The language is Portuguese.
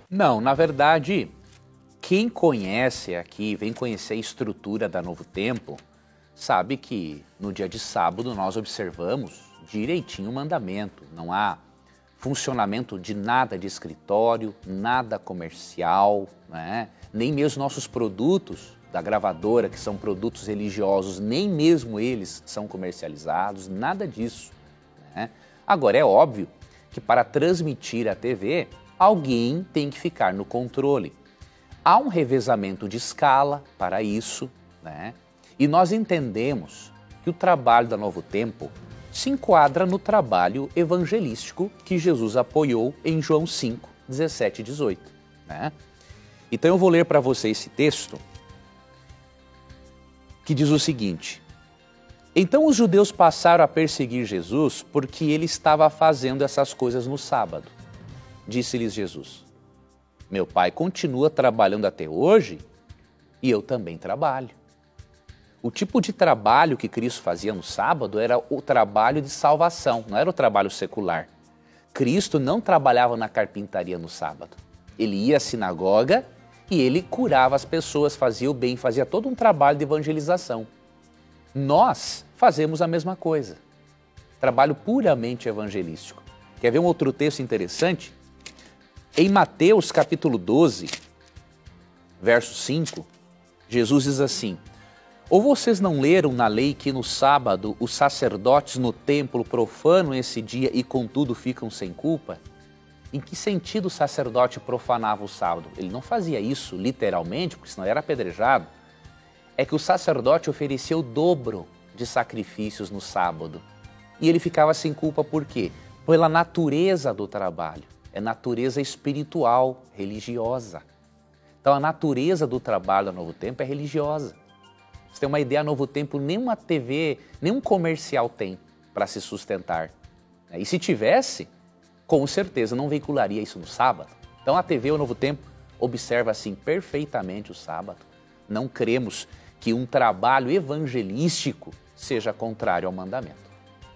Não, na verdade, quem conhece aqui, vem conhecer a estrutura da Novo Tempo, sabe que no dia de sábado nós observamos direitinho o mandamento. Não há funcionamento de nada de escritório, nada comercial, né? Nem mesmo nossos produtos da gravadora, que são produtos religiosos, nem mesmo eles são comercializados, nada disso, né? Agora, é óbvio que para transmitir a TV, alguém tem que ficar no controle. Há um revezamento de escala para isso, né? E nós entendemos que o trabalho da Novo Tempo se enquadra no trabalho evangelístico que Jesus apoiou em João 5, 17 e 18, né? Então eu vou ler para você esse texto que diz o seguinte: então os judeus passaram a perseguir Jesus porque ele estava fazendo essas coisas no sábado. Disse-lhes Jesus: meu pai continua trabalhando até hoje e eu também trabalho. O tipo de trabalho que Cristo fazia no sábado era o trabalho de salvação, não era o trabalho secular. Cristo não trabalhava na carpintaria no sábado. Ele ia à sinagoga e ele curava as pessoas, fazia o bem, fazia todo um trabalho de evangelização. Nós fazemos a mesma coisa, trabalho puramente evangelístico. Quer ver um outro texto interessante? Em Mateus capítulo 12, verso 5, Jesus diz assim: ou vocês não leram na lei que no sábado os sacerdotes no templo profanam esse dia e contudo ficam sem culpa? Em que sentido o sacerdote profanava o sábado? Ele não fazia isso literalmente, porque senão era apedrejado. É que o sacerdote oferecia o dobro de sacrifícios no sábado. E ele ficava sem culpa por quê? Pela natureza do trabalho. É natureza espiritual, religiosa. Então a natureza do trabalho do Novo Tempo é religiosa. Você tem uma ideia, Novo Tempo, nenhuma TV, nenhum comercial tem para se sustentar. E se tivesse, com certeza não veicularia isso no sábado. Então a TV, o Novo Tempo, observa assim perfeitamente o sábado. Não cremos que um trabalho evangelístico seja contrário ao mandamento.